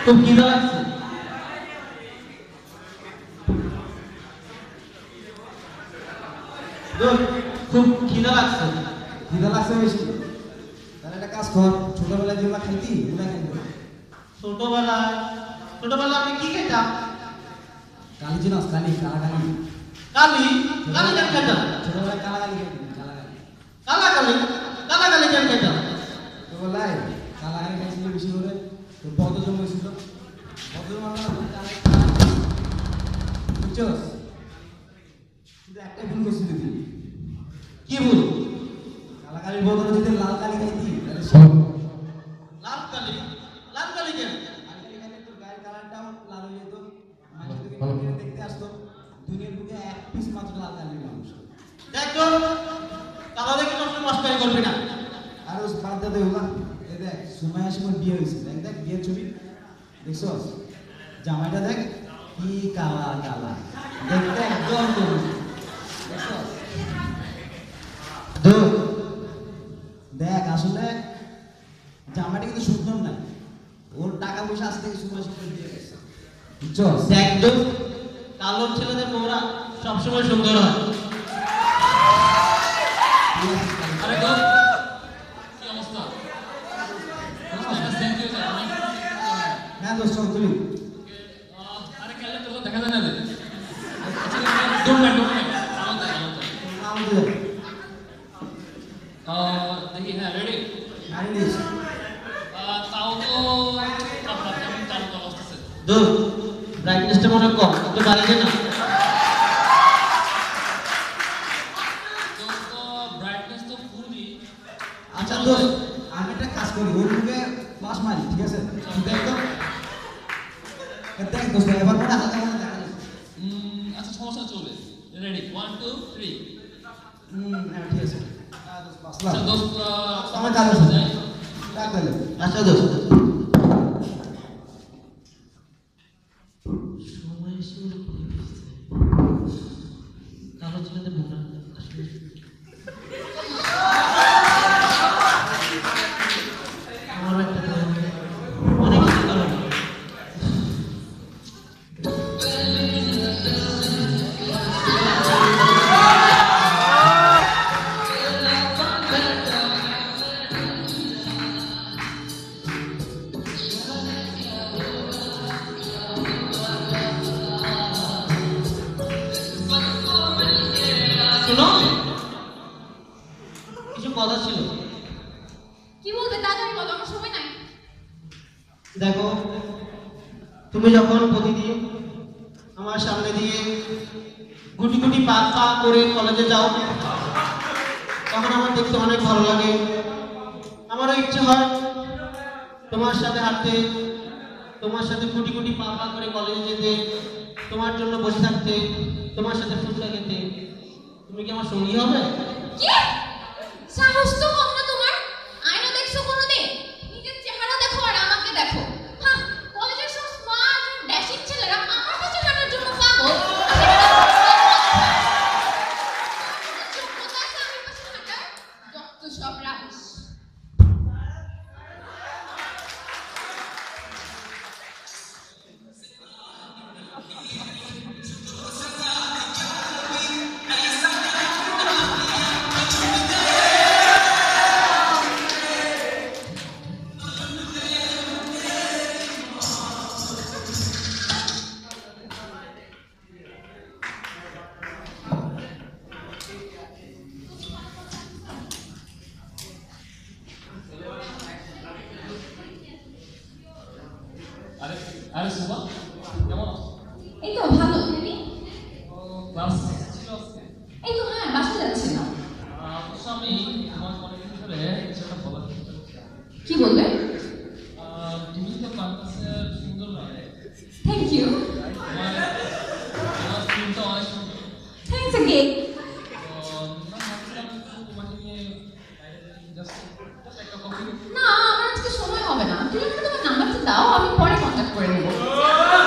খুব খিদা লাগছে। খুব খিদা লাগছে। খিদা লাগছে বেশি? তাহলে একটা কাজ কর, ছোটবেলায় যেগুলো খাইতি ওগুলা খাইতে। ছোটবেলায় আমি কি খেতাম? কালি চিনস? কালি, কালাকালি। কালি? কালি কেন খেতাম? ছোটবেলায় কালাকালি খাইতি, কালাকালি। কালাকালি কেন খেতাম? ছোটবেলায় কালাকালি খাইছিল বেশি করে, তোর বদ জন্মেছিল। বদ জন্মানো বুঝছস? শুধু একটাই ভুল করছিস তুই। কি ভুল? কালাকালির বদলে যদি লাল কালি খাইতি তাহলে লাল কালি কেন? কালি খাইলে তোর গায়ের কালারটাও লাল হয়ে যেত, মানুষ তোকে দেখতে আসতো। দুনিয়ার বুকে এক পিস মাত্র লাল কালির মানুষ। দেখ তো, কালো দেখে সবসময় মস্কারি করবি না। আর ওই বাদ দে ওগুলা। এই দেখ সুমাইয়ার সময় বিয়ে হয়েছে, দেখ বিয়ের ছবি দেখছস? জামাইটা দেখ কি কালা কালা, দেখতে একদম দেখছস? দেখ আসলে জামাইটা কিন্তু সুন্দর না, ওর টাকা পয়সা আসতে সুন্দর সুন্দর দিয়ে গেছে, বুঝছস? দেখ তো, কালো ছেলেদের বউরা সবসময় সুন্দর হয়। আরে গো, কি অবস্থা? হ্যাঁ দোস্ত তুই আরে কেন তোর দেখা যায় না রে? দেখি হ্যাঁ রেডি তাও তো আপনার কেমন চালু অবস্থা আছে? ব্রাইটনেসটা মনে কম, একটু বাড়িয়ে না। ব্রাইটনেস তো ফুলই। আচ্ছা দোস্ত, আমি একটা কাজ করি, ওর মুখে ফ্লাশ মারি, ঠিক আছে? দেখ তো, দেখ দোস্ত এবার মনে হালকা মনে দেখা যাচ্ছে। আচ্ছা সমস্যা চলে রেডি 1 2 3 হ্যাঁ ঠিক আছে। আচ্ছা দোস্ত আমার কাজ আছে, ডাক তাহলে। আচ্ছা দোস্ত, কালো ছেলেদের বউরা আসলে আমার একটা অনেক কালো। শোনো, কিছু কথা ছিল। কি বলতে? তাড়াতাড়ি বলো, আমার সময় নাই। দেখো, তুমি যখন প্রতিদিন আমার সামনে দিয়ে গুটি গুটি পা পা করে কলেজে যাও, তখন আমার দেখতে অনেক ভালো লাগে। আমারও ইচ্ছে হয় তোমার সাথে হাঁটতে, তোমার সাথে গুটি গুটি পা পা করে কলেজে যেতে, তোমার জন্য বসে থাকতে, তোমার সাথে ফুচকা খেতে। তুমি কি আমার সঙ্গী হবে? কি সাহস তো কম না তোমার? আয়না দেখছো কোনোদিন? নিজের চেহারা দেখো আর আমাকে দেখো। হ্যাঁ, কলেজের সব স্মার্ট আর ড্যাশিং ছেলেরা আমার কাছে হাঁটার জন্য পাগল। যোগ্যতা আছে আমার কাছে হাঁটার? যত সব রাখিস। আরে সুবা কেমন আছো? এই তো ভালো, তুমি? ক্লাস ছিল আজকে? এই তো হ্যাঁ, বাসা যাচ্ছিলাম। অবশ্য আমি তোমার অনেকদিন ধরে সেটা বলার চেষ্টা করছি। কি বলবে? তুমি তো ক্যাম্পাসে সুন্দর লাগে। Thank you. তোমার স্কিনটা অনেক সুন্দর। Thanks again. তোমাকে নিয়ে জাস্ট একটা কফি। না, আমার আজকে সময় হবে না। তুমি আমাকে তোমার নাম্বারটা দাও, আমি পরে কন্ট্যাক্ট করে নেব।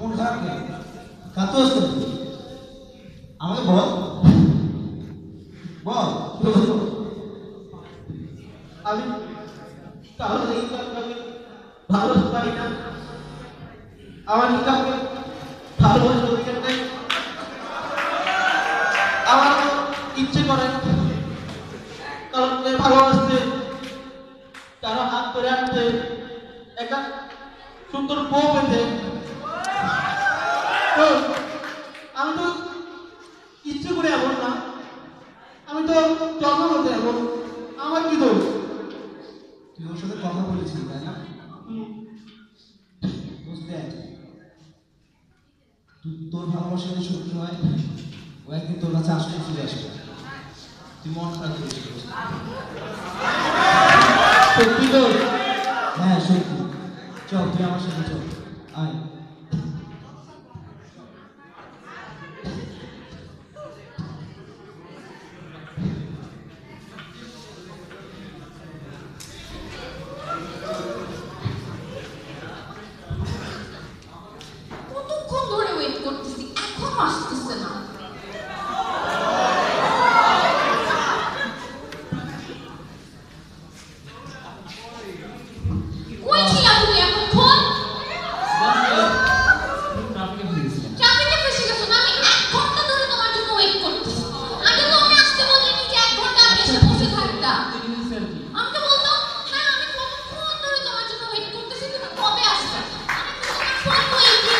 মন খারাপ কেন? কাতুস আমাকে বল বল কি বলছো? আমি তাহলে আমি ভালোবাসতে পারি না। আমার কি কাউকে ভালোবাসার অধিকার নেই? আমার তো ইচ্ছে করে কারণকে ভালোবাসতে, কারো হাত ধরে আনতে, একটা সুন্দর বউ পেতে। তো আমি তো ইচ্ছে করে এমন না, আমি তো জন্মগত এমন। আমার কি দোষ? তুই ওর সাথে কথা বলেছিলি তাই না? বুঝতে তুই তোর ভালোবাসা যদি সত্যি হয় ও একদিন তোর কাছে আসলে ফিরে আসবে। তুই মন খারাপ করেছিস। সত্যি তো? হ্যাঁ সত্যি। চল তুই আমার সাথে চল, আয়। কতক্ষণ ধরে ওয়েট করতেছি, এখনো আসতেছে না। কই ছিলা তুমি এতক্ষণ? ট্রাফিকে ফেসেছিলাম। ট্রাফিকে ফেসে গেছো না? আমি 1 ঘন্টা ধরে তোমার জন্য ওয়েট করতেছি। আগে তো আমি আসতে বললে যে 1 ঘন্টা আগে এসে বসে থাকতা। আমাকে বলতো, হ্যাঁ আমি কতক্ষণ ধরে তোমার জন্য ওয়েট করতেছি, তুমি কবে আসবে? আমি তো তোমার ফোন ওয়েটিং,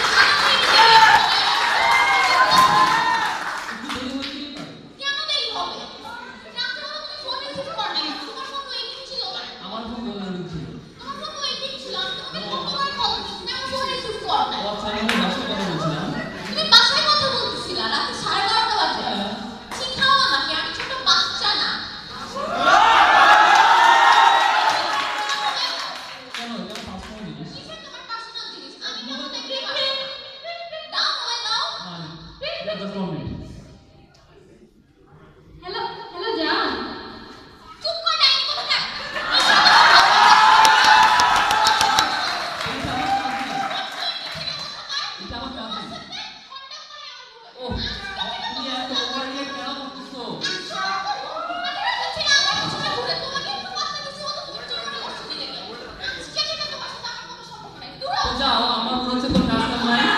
কেন দেরি হবে? রাতে হলো তুমি ফোন রিসিভ করো না, তোমার ফোন ওয়েটিং ছিল না। আমার ফোন বলার ছিল। তোমার ফোন ওয়েটিং ছিল, আমি তোমাকে কতবার কল দিচ্ছি, আমার ফোন রিসিভ করো না। WhatsApp এ বাসায় কথা বলছিলাম। তুমি বাসায় কথা বলতেছিলা রাতে 12:30 বাজে। শিখাও আমাকে, আমি ছোট বাচ্চা না। কেন এটা পার্সোনাল জিনিস? কিসের তোমার পার্সোনাল জিনিস? আমি কেন দেখতে পারবো? দাও মোবাইল দাও। Just 1 minute. হ্যালো হ্যালো জান, চুপ কর ডাইনি কোথাকার। এটা আমার কাজ। ও তুমি এত ওভাররিয়েক্ট কেন করতেছো? তো যাও, আমার মনে হচ্ছে তোর কাজ কাম নাই।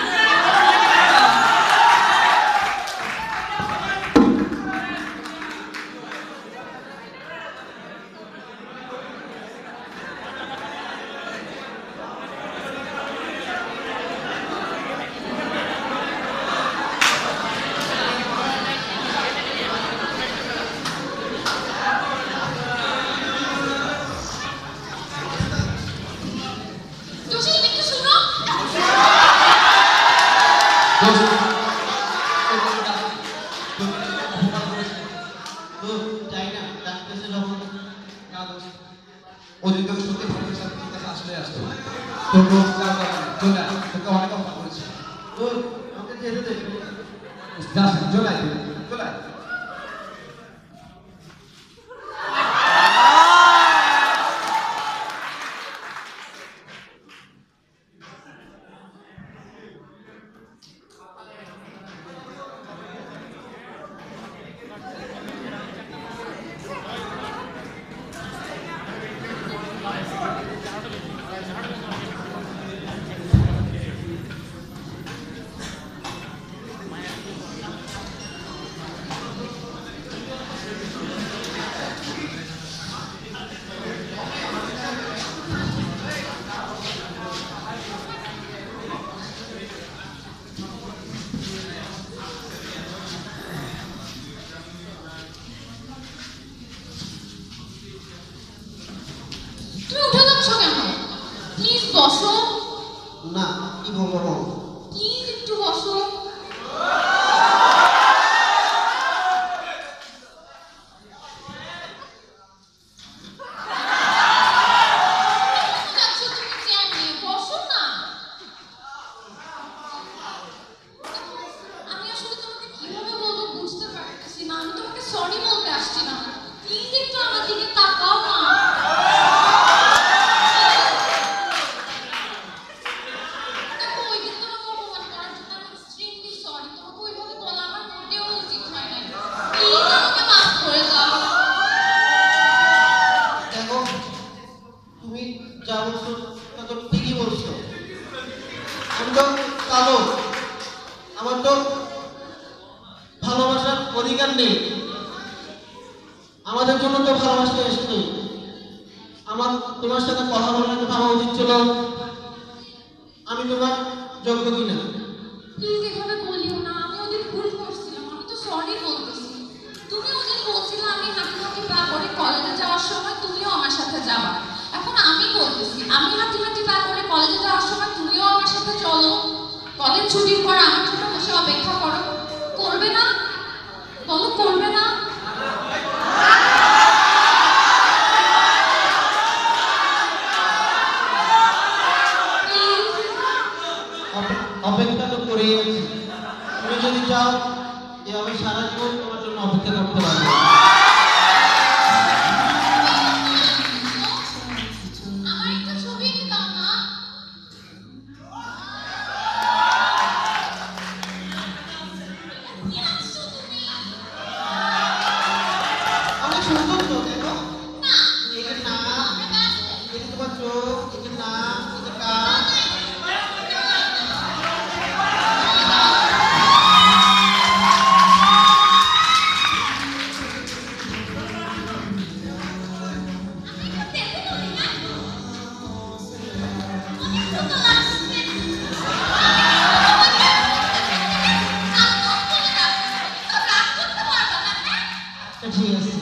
জসিম একটু শুনো। তো যাই না ডাক্তারছে যখন না দোষ ওদিন তোকে সত্যি ফোনের সাথে ঠিক আছে আসলে আসতো তোর রোজ চলে আয় তোকে অনেক অফার করেছি তো আমাকে যেতে দে। যাস না, চলে আয় তুই, চলে আয়। কালো, আমার তো ভালোবাসার অধিকার নেই। আমাদের জন্য তো ভালোবাসা এসেছে। আমার তোমার সাথে কথা বলার ভাবা উচিত ছিল আমি তোমার যোগ্য কিনা। প্লিজ এভাবে বলিও না, আমি ওদিন ভুল করছিলাম, আমি তো সরি বলতেছি। তুমি ওদিন বলছিলে আমি হাঁটি হাঁটি পা করে কলেজে যাওয়ার সময় তুমিও আমার সাথে যাবা। এখন আমি বলতেছি আমি হাঁটি হাঁটি পা করে কলেজে যাওয়ার সময় তুমিও আমার সাথে চলো। কলেজ ছুটির পর আমার জন্য বসে অপেক্ষা করো, করবে না? বলো করবে না? অপেক্ষা তো করেই আছি। তুমি যদি চাও এভাবে সারা জীবন তোমার জন্য অপেক্ষা করতে পারবো। আমার একটা ছবি এঁকে দাও না। কি আঁকছো তুমি? অনেক সুন্দর তো, দেখো। না, এর নাম, এটা তোমার চোখ, এর নাম, এটা কান। ঠিক আছে।